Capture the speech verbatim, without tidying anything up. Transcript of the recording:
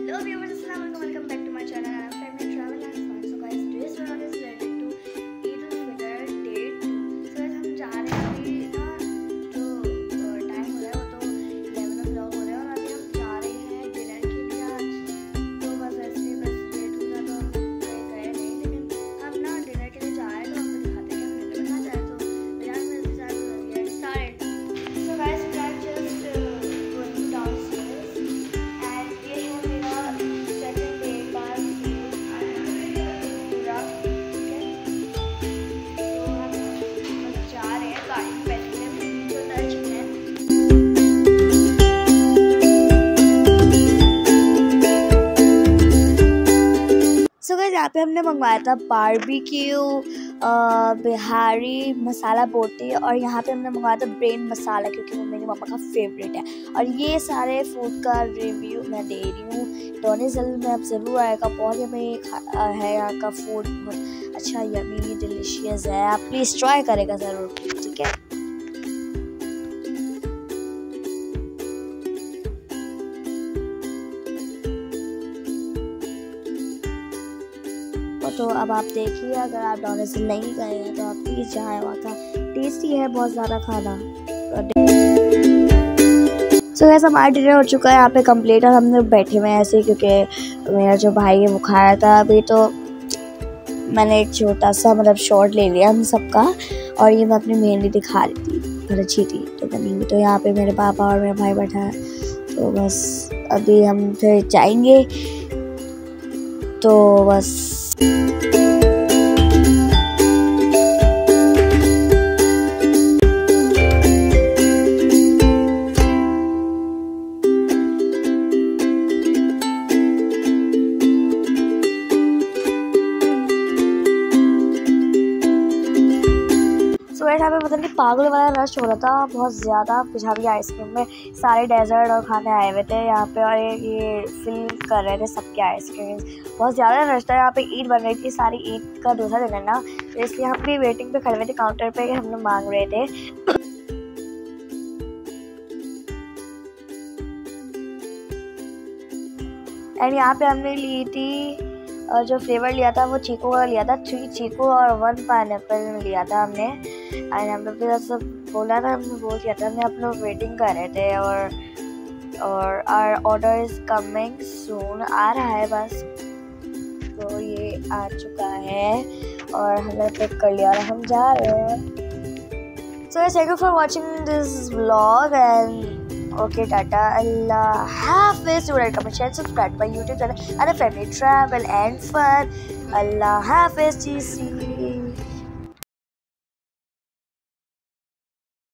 Hello viewers, assalamualaikum, welcome back to my channel and I'm family travel and fun. So guys, today's vlog is related to Eid al-Fitr day two. So guys, हम जा रहे हैं अभी ना, जो time हो रहा है वो तो eleven o'clock हो रहा है और अभी हम जा रहे हैं डिनर के लिए आज। तो बस ऐसे ही बस लेट हो गया तो हम गए गए नहीं, लेकिन हम ना डिनर के लिए जा रहे हैं तो आपको दिखाते हैं कि हम डिनर करना चाहे तो बिरयानी में से चाहे तो get started. So guys, we are just uh, going downstairs and ये है मेरा second day का पूरा, ठीक है। तो हम बस जा रहे हैं, गाड़ी में बैठ के हम नीचे उतर चुके हैं। सो गाइस, यहाँ पे हमने मंगवाया था बारबेक्यू बिहारी मसाला बोटी और यहाँ पे हमने मंगवाया था ब्रेन मसाला क्योंकि वो मेरी मम्मा का फेवरेट है। और ये सारे फूड का रिव्यू मैं दे रही हूँ। डोनेसल में अब ज़रूर आएगा, बहुत यमी है यहाँ का फूड, बहुत अच्छा यमी डिलीशियस है। आप प्लीज़ ट्राई करेगा ज़रूर, ठीक है। तो अब आप देखिए, अगर आप डोनेसल नहीं गए हैं तो आप प्लीज़ जाएँ, वहाँ का टेस्टी है बहुत ज़्यादा खाना। सो so, हमारा डिनर हो चुका है यहाँ पे कंप्लीट और हम लोग बैठे हुए हैं ऐसे, क्योंकि मेरा जो भाई है वो खाया था अभी। तो मैंने एक छोटा सा मतलब शॉट ले लिया हम सबका और ये मैं अपनी मेहंदी दिखा रही थी, बहुत अच्छी थी। तो मैंने तो यहाँ पे मेरे पापा और मेरा भाई बैठा है। तो बस अभी हम फिर जाएंगे, तो बस यहाँ पे पता नहीं पागल वाला रश हो रहा था बहुत ज़्यादा पिछाड़ी आइसक्रीम में। सारे डेजर्ट और खाने आए हुए थे यहाँ पे और ये, ये फिल कर रहे थे सबके आइसक्रीम। बहुत ज़्यादा रश था यहाँ पे। ईद बन रही थी, सारी ईद का दूसरा दिन है ना, तो इसलिए हम भी वेटिंग पे खड़े हुए थे काउंटर पे, हम लोग मांग रहे थे। एंड यहाँ पे हमने ली थी और जो फ्लेवर लिया था वो चीकू का लिया था, थ्री चीकू और वन पाइनएप्पल लिया था हमने। एंड हम लोग भी सब बोला था, हमने बोल दिया था, हमने आप लोग वेटिंग कर रहे थे और और our order is coming soon, आ रहा है बस। तो ये आ चुका है और हमने पिक कर लिया और हम जा रहे हैं। So thank you for watching this vlog and okay, tata, Allah Hafiz. Do like, comment, share, subscribe my YouTube channel and a family travel and fun. Allah Hafiz, G C.